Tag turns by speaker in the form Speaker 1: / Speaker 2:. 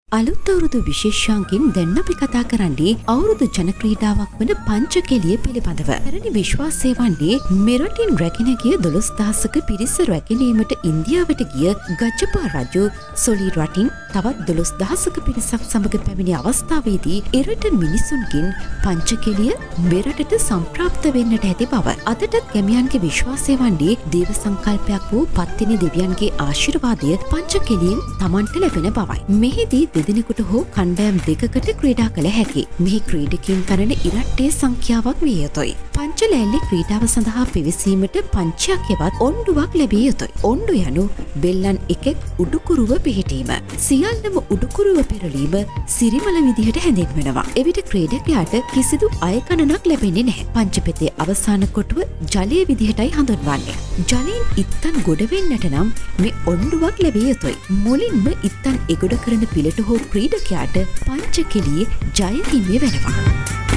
Speaker 1: අලුත් අවුරුදු විශේෂාංගින් දැන් අපි කතා කරන්නේ අවුරුදු ජන ක්‍රීඩාවක් වන පංචකෙලිය පිළිබඳව. පැරණි විශ්වාසය වන්නේ මෙරටින් රැගෙන ගිය 12000ක පිරිස රැගෙනීමට ඉන්දියාවට ගිය ගජපා රජු සොලි රටින් තවත් 12000ක පිරිසක් සමග පැමිණි අවස්ථාවේදී එරට මිනිසුන්ගෙන් පංචකෙලිය මෙරටට සම්ප්‍රාප්ත වෙන්නට ඇති බව. අදටත් ගැමියන්ගේ විශ්වාසය වන්නේ දේව සංකල්පයක් වූ පත්තිනි දෙවියන්ගේ ආශිර්වාදය පංචකෙලියෙන් Tamanට ලැබෙන බවයි. මෙහිදී දෙදෙනෙකුට හෝ කණ්ඩායම් දෙකකට ක්‍රීඩා කළ හැකි. මෙහි ක්‍රීඩකයන් කරන ඉරට්ටේ සංඛ්‍යාවක් විය යුතුයි. පංචලෑල්ලේ ක්‍රීඩාව සඳහා පිවිසීමට පංචයක් හෙවත් ඔණ්ඩුවක් ලැබිය යුතුයි. ඔණ්ඩු යනු බෙල්ලන් එකෙක් උඩුකුරුව පිහිටීම. සියල්ලම උඩුකුරුව පෙරලීම සිරිමල විදිහට හැඳින්වෙනවා. එවිට ක්‍රීඩකයාට කිසිදු අයකණනක් ලැබෙන්නේ නැහැ. පංචපෙතේ අවසාන කොටුව ජලය විදිහටයි හඳුන්වන්නේ. ජලයෙන් ඉත්තන් ගොඩ වෙන්නට නම් මේ ඔණ්ඩුවක් ලැබිය යුතුයි. මුලින්ම ඉත්තන් එගොඩ කරන පිළට හෝ ක්‍රීඩකයාට පංචකෙලියේ ජය හිමි වෙනවා.